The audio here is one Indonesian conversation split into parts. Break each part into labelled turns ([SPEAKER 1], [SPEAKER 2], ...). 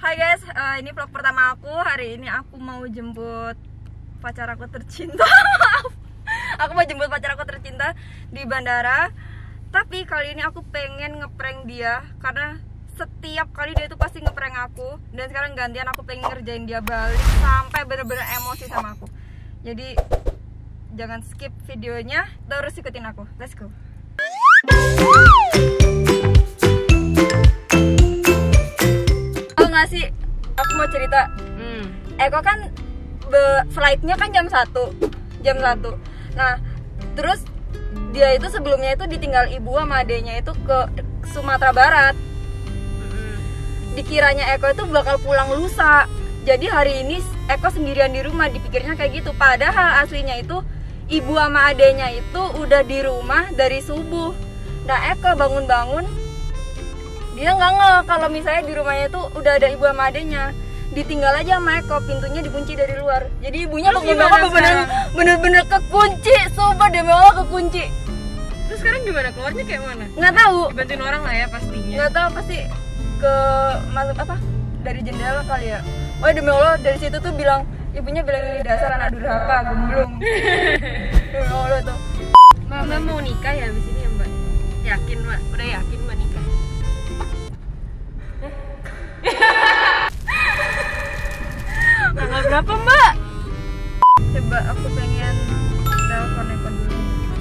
[SPEAKER 1] Hai guys, ini vlog pertama aku. Hari ini aku mau jemput pacar aku tercinta. Aku mau jemput pacar aku tercinta di bandara. Tapi kali ini aku pengen ngeprank dia karena setiap kali dia tuh pasti ngeprank aku. Dan sekarang gantian aku pengen ngerjain dia balik sampai bener-bener emosi sama aku. Jadi jangan skip videonya, terus ikutin aku. Let's go. Sih, aku mau cerita. Eko kan flightnya kan jam 1. Nah, terus dia itu sebelumnya itu ditinggal ibu sama adenya itu ke Sumatera Barat. Dikiranya Eko itu bakal pulang lusa. Jadi hari ini Eko sendirian di rumah, dipikirnya kayak gitu. Padahal aslinya itu ibu sama adenya itu udah di rumah dari subuh. Nah, Eko bangun-bangun dia nggak ngeh kalau misalnya di rumahnya itu udah ada ibu sama adenya. Ditinggal aja sama Eko, pintunya dikunci dari luar. Jadi ibunya bener-bener kekunci, sumpah demi Allah kekunci.
[SPEAKER 2] Terus sekarang gimana? Keluarnya kayak mana?
[SPEAKER 1] Nggak tahu.
[SPEAKER 2] Bantuin orang lah ya pastinya.
[SPEAKER 1] Nggak tahu, pasti ke masuk apa? Dari jendela kali ya. Oh demi Allah, dari situ tuh ibunya bilang ini dasar anak durhaka, gemblung. Demi Allah tuh.
[SPEAKER 2] Mbak mau nikah ya abis ini ya Mbak? Yakin Mbak? Udah yakin Mbak nikah? Tanggal berapa Mbak?
[SPEAKER 1] Coba aku pengen telepon Eko dulu.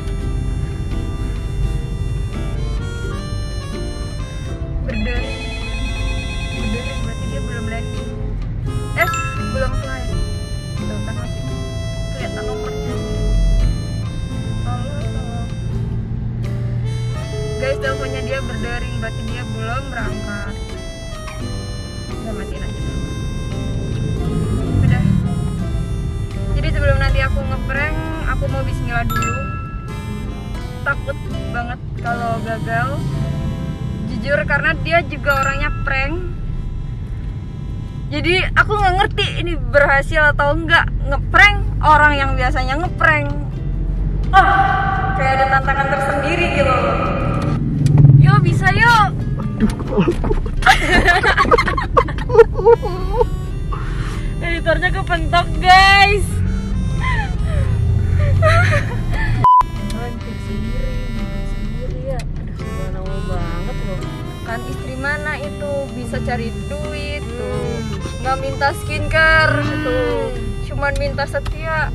[SPEAKER 1] Berdering berarti dia belum landing. Belum flight. Tuh kan masih kelihatan nomornya. Tolong. Guys, teleponnya dia berdering berarti dia belum berangkat. Udah matiin aja dulu. Udah. Jadi sebelum nanti aku ngeprank, aku mau bismillah dulu. Takut banget kalau gagal. Jujur karena dia juga orangnya prank. Jadi aku nggak ngerti ini berhasil atau enggak ngeprank orang yang biasanya ngeprank. Kayak ada tantangan tersendiri gitu loh. Yuk bisa yuk.
[SPEAKER 2] Editornya kepentok guys. Bikin sendiri ya. Aduh subhanallah banget loh.
[SPEAKER 1] Kan istri mana itu bisa cari duit tuh, nggak minta skincare tuh, cuman minta setia.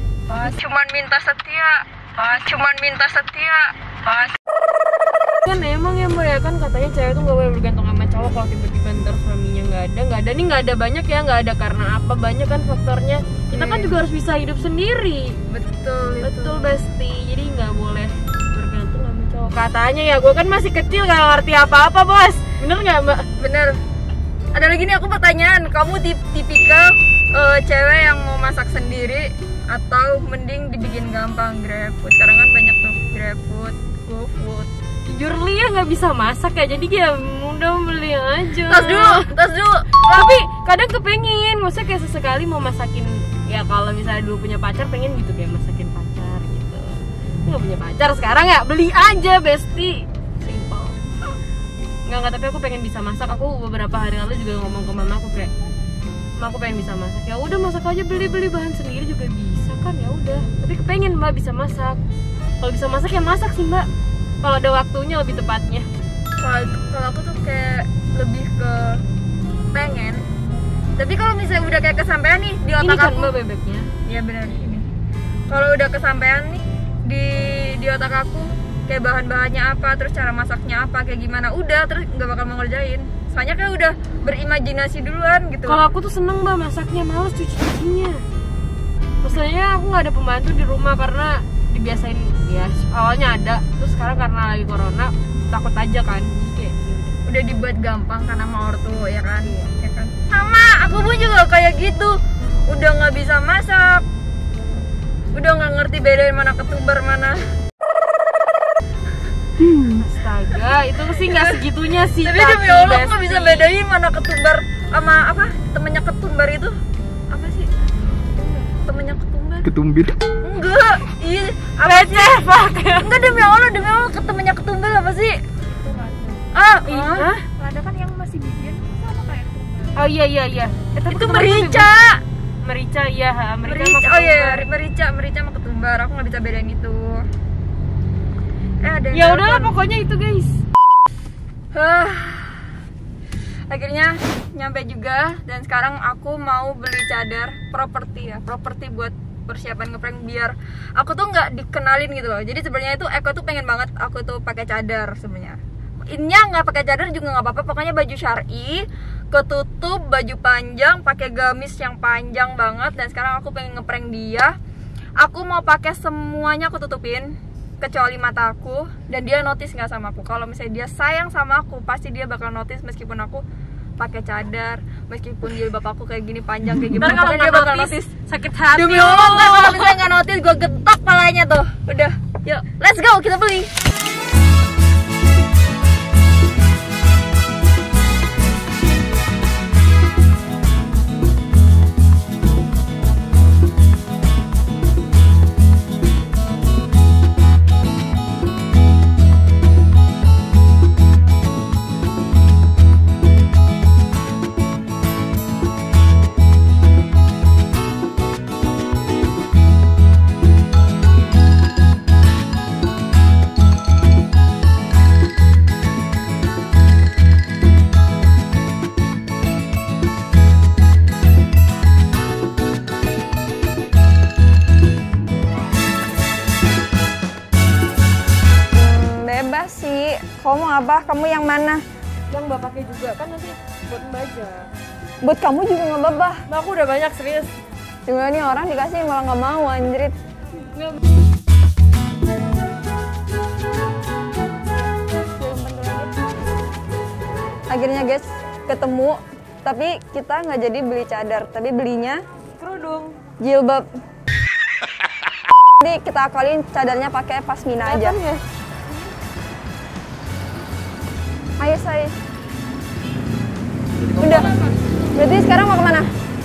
[SPEAKER 2] Kan emang ya Mbak ya, kan katanya cewek tuh gak boleh bergantung sama cowok. Kalau tiba-tiba ntar suaminya nggak ada nih, nggak ada banyak ya, nggak ada karena apa, banyak kan faktornya. Kita kan juga harus bisa hidup sendiri.
[SPEAKER 1] Betul
[SPEAKER 2] Besti, jadi nggak boleh bergantung sama cowok katanya ya. Gue kan masih kecil nggak ngerti apa-apa bos, bener nggak Mbak?
[SPEAKER 1] bener. Ada lagi nih aku pertanyaan, kamu tipikal cewek yang mau masak sendiri atau mending dibikin gampang GrabFood? Sekarang kan banyak tuh GrabFood, GoFood.
[SPEAKER 2] Jujur Lia nggak bisa masak ya, jadi ya udah beli aja.
[SPEAKER 1] Tas dulu.
[SPEAKER 2] Tapi kadang kepengin, maksudnya kayak sesekali mau masakin. Ya kalau misalnya dulu punya pacar pengen gitu, kayak masakin pacar gitu. Nggak punya pacar sekarang ya beli aja besti, simple. Nggak, tapi aku pengen bisa masak. Aku beberapa hari lalu juga ngomong ke mama aku kayak, "Ma, aku pengen bisa masak." Ya udah masak aja, beli bahan sendiri juga bisa kan, ya udah. Tapi kepengen Mbak bisa masak. Kalau bisa masak ya masak sih Mbak. Kalau ada waktunya lebih tepatnya.
[SPEAKER 1] Kalau aku tuh kayak lebih ke pengen. Tapi kalau misalnya udah kayak kesampean nih di otak
[SPEAKER 2] ini kan
[SPEAKER 1] aku,
[SPEAKER 2] Mbak bebeknya.
[SPEAKER 1] iya benar ini. Kalau udah kesampean nih di otak aku, kayak bahan-bahannya apa, terus cara masaknya apa, kayak gimana, udah terus nggak bakal mau ngerjain. Soalnya kayak udah berimajinasi duluan gitu.
[SPEAKER 2] Kalau aku tuh seneng Mbak masaknya, males cuci-cucinya. Maksudnya aku nggak ada pembantu di rumah karena dibiasain ya, awalnya ada, terus sekarang karena lagi corona takut aja kan, jadi kayak
[SPEAKER 1] udah dibuat gampang karena sama ortu ya kan. Ya kan, sama aku pun juga kayak gitu, udah nggak bisa masak, udah nggak ngerti bedain mana ketumbar mana.
[SPEAKER 2] Astaga, itu sih nggak segitunya sih.
[SPEAKER 1] Tapi demi Allah aku nggak bisa bedain mana ketumbar sama apa temennya ketumbar itu apa sih, temennya
[SPEAKER 3] ketumbir.
[SPEAKER 1] Enggak, iya
[SPEAKER 2] receh pak.
[SPEAKER 1] Enggak, demi Allah temennya ketumbar apa sih?
[SPEAKER 2] Iya.
[SPEAKER 1] Lada kan yang masih bikin sama kayak ketumbar.
[SPEAKER 2] Oh iya. Tapi
[SPEAKER 1] Itu
[SPEAKER 2] ketumbar
[SPEAKER 1] merica.
[SPEAKER 2] Merica iya,
[SPEAKER 1] Merica. Oh iya, merica sama ketumbar. Aku nggak bisa bedain itu. Ada yang
[SPEAKER 2] Ya udahlah
[SPEAKER 1] telepon.
[SPEAKER 2] pokoknya itu guys.
[SPEAKER 1] Akhirnya nyampe juga dan sekarang aku mau beli cadar properti buat persiapan ngeprank biar aku tuh nggak dikenalin gitu loh. Jadi sebenarnya itu Eko tuh pengen banget aku tuh pakai cadar sebenarnya. Innya nggak pakai cadar juga nggak apa-apa, pokoknya baju syar'i, ketutup, baju panjang, pakai gamis yang panjang banget. Dan sekarang aku pengen ngeprank dia. Aku mau pakai semuanya aku tutupin kecuali mata aku, dan dia notice nggak sama aku. Kalau misalnya dia sayang sama aku, pasti dia bakal notice meskipun aku pakai cadar, meskipun jilbab aku kayak gini panjang kayak gimana.
[SPEAKER 2] Ntar kalau
[SPEAKER 1] Pokoknya
[SPEAKER 2] nggak
[SPEAKER 1] dia bakal
[SPEAKER 2] notice,
[SPEAKER 1] notice.
[SPEAKER 2] sakit hati.
[SPEAKER 1] Demi Allah, ntar kalau misalnya nggak notice, gue getok palanya tuh. Udah, yuk, let's go, kita beli. Bebas sih. Kamu mau apa? Kamu yang mana?
[SPEAKER 2] Yang mbak pakai juga kan nanti buat mbak aja.
[SPEAKER 1] Buat kamu juga nggak babah.
[SPEAKER 2] Mbak aku udah banyak serius.
[SPEAKER 1] Gimana nih orang dikasih malah nggak mau, anjrit.
[SPEAKER 2] Nggak.
[SPEAKER 1] Akhirnya guys ketemu, tapi kita nggak jadi beli cadar, tapi belinya
[SPEAKER 2] Kerudung.
[SPEAKER 1] jilbab. Jadi kita akalin cadarnya pakai pasmina aja.
[SPEAKER 2] Ya?
[SPEAKER 1] Ayo say. Udah. Berarti sekarang mau kemana?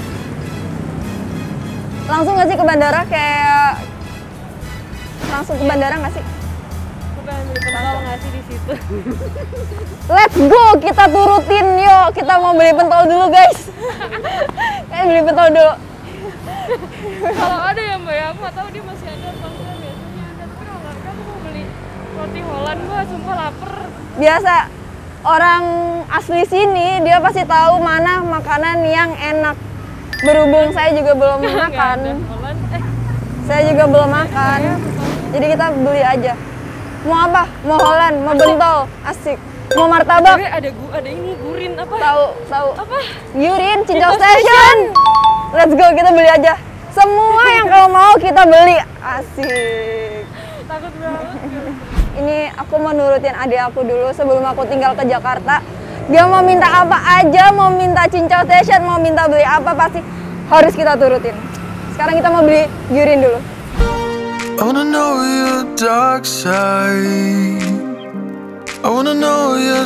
[SPEAKER 1] Langsung nggak sih ke bandara? Kayak langsung ke bandara nggak sih?
[SPEAKER 2] Aku pengen beli pentol nggak sih di situ?
[SPEAKER 1] Let's go, kita turutin yuk. Kita mau beli pentol dulu guys. Kayak beli pentol dulu.
[SPEAKER 2] Kalau ada ya mbak ya, aku nggak tahu dia masih ada apa enggak. Biasanya ada, tapi kalau nggak ada aku mau beli roti Holland. Gua sumpah lapar.
[SPEAKER 1] Biasa orang asli sini dia pasti tahu mana makanan yang enak. Berhubung saya juga belum
[SPEAKER 2] Nggak
[SPEAKER 1] makan.
[SPEAKER 2] ada Holland.
[SPEAKER 1] Saya juga belum makan. Jadi kita beli aja. Mau apa? Mau Holland, mau bentol, asik. Mau martabak?
[SPEAKER 2] Tapi ada ini gurin apa?
[SPEAKER 1] Tahu.
[SPEAKER 2] Apa?
[SPEAKER 1] Yurin, Cincau Station. Let's go, kita beli aja. Semua yang kamu mau kita beli. Asik.
[SPEAKER 2] Takut banget.
[SPEAKER 1] Ini aku mau nurutin adik aku dulu sebelum aku tinggal ke Jakarta. Dia mau minta apa aja, mau minta Cincau Station, mau minta beli apa, pasti harus kita turutin. Sekarang kita mau beli Yurin dulu.
[SPEAKER 3] I wanna know your dark side. I wanna know your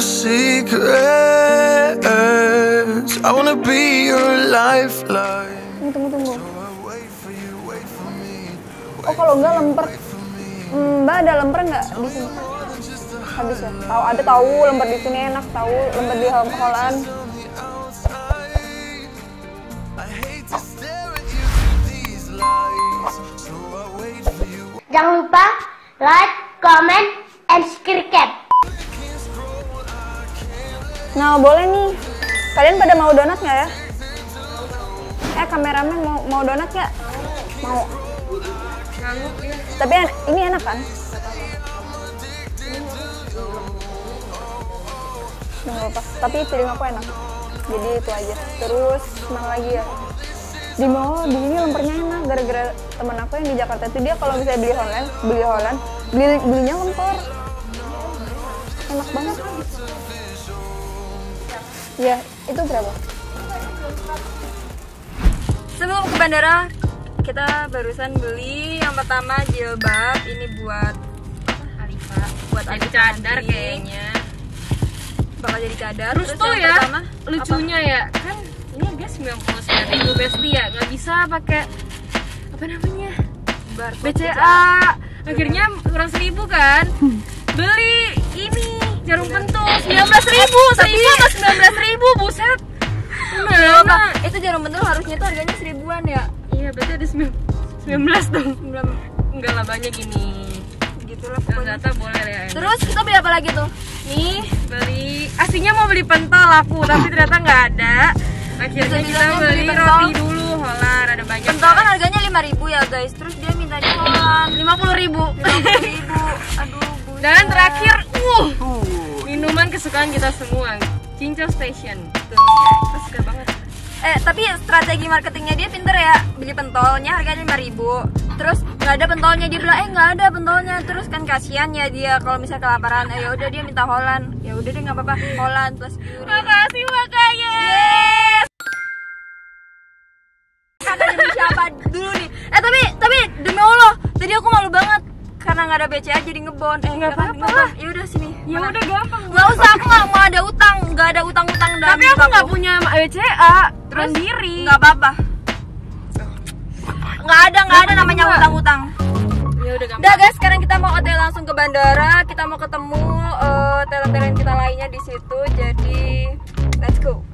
[SPEAKER 3] secrets. I wanna be your lifeline.
[SPEAKER 1] Tunggu.
[SPEAKER 3] Wait for you, wait for me.
[SPEAKER 1] Oh kalau enggak lemper. Mbak ada lemper nggak di sini? Habis ya? Tahu lemper di sini enak, tahu lemper di Holland.
[SPEAKER 3] I hate to stare at you through these lies. So I wait for you.
[SPEAKER 4] Jangan lupa like, comment, and subscribe.
[SPEAKER 1] Nah boleh nih. Kalian pada mau donat nggak ya? Kameramen mau donat nggak? Mau. Tapi ini enak kan? Nggak apa-apa. Tapi piring aku enak. Jadi itu aja. Terus mana lagi ya? Di mall di sini lempernya enak. Gara-gara teman aku yang di Jakarta itu dia kalau misalnya belinya lemper. Enak banget. Ya itu berapa? Sebelum ke bandara kita barusan beli yang pertama jilbab. Ini buat Alifa, buat
[SPEAKER 2] Jadi
[SPEAKER 1] adik
[SPEAKER 2] cadar
[SPEAKER 1] nanti.
[SPEAKER 2] kayaknya.
[SPEAKER 1] Bakal jadi cadar.
[SPEAKER 2] Terus tuh
[SPEAKER 1] yang
[SPEAKER 2] ya,
[SPEAKER 1] pertama,
[SPEAKER 2] lucunya ya kan ini harga 99.000 Besti ya, nggak bisa pakai apa namanya
[SPEAKER 1] barcode
[SPEAKER 2] BCA. Akhirnya kurang 1.000 kan. Beli ini jarum pentul 19.000, 1.000 sama 19.000, buset. Nah,
[SPEAKER 1] Sumpah, itu jarum pentul harusnya tuh harganya 1000-an ya.
[SPEAKER 2] Iya, berarti ada 19 dong.
[SPEAKER 1] 9
[SPEAKER 2] Enggak lah, banyak gini.
[SPEAKER 1] gitulah pokoknya.
[SPEAKER 2] Ternyata boleh ya.
[SPEAKER 1] Terus kita beli apa lagi tuh?
[SPEAKER 2] Nih, aslinya mau beli pentol aku, tapi ternyata nggak ada. Akhirnya kita
[SPEAKER 1] Bisa-bisanya
[SPEAKER 2] beli
[SPEAKER 1] beli pentol.
[SPEAKER 2] roti dulu, Holland ada banyak.
[SPEAKER 1] Pentol kan harganya 5.000 ya guys. Terus dia mintanya Holland
[SPEAKER 2] 50.000.
[SPEAKER 1] 50.000. Aduh, buset.
[SPEAKER 2] Dan terakhir, minuman kesukaan kita semua, Cinco Station. Tuh, kita suka banget.
[SPEAKER 1] Tapi strategi marketingnya dia pinter ya. Beli pentolnya harganya 5.000. Terus nggak ada pentolnya, dia bilang nggak ada pentolnya. Terus kan kasihan ya dia kalau misalnya kelaparan. Ya udah dia minta Holland. Ya udah deh nggak apa-apa, Holland plus Fury.
[SPEAKER 2] Makasih makanya.
[SPEAKER 1] Yes. Kakak demi siapa dulu nih? Tapi demi Allah, tadi aku malu banget karena nggak ada BCA jadi ngebon.
[SPEAKER 2] Nggak apa-apa.
[SPEAKER 1] Ya udah sini.
[SPEAKER 2] Ya
[SPEAKER 1] Mana?
[SPEAKER 2] udah gampang.
[SPEAKER 1] Nggak usah, aku nggak mau ada utang, nggak ada utang-utang dalam
[SPEAKER 2] Tapi aku
[SPEAKER 1] hidup
[SPEAKER 2] nggak punya BCA, mandiri.
[SPEAKER 1] Nggak apa-apa. Nggak ada namanya utang-utang.
[SPEAKER 2] Ya udah gampang.
[SPEAKER 1] Udah guys, sekarang kita mau OTW langsung ke bandara. Kita mau ketemu talent-talent kita lainnya di situ. Jadi let's go.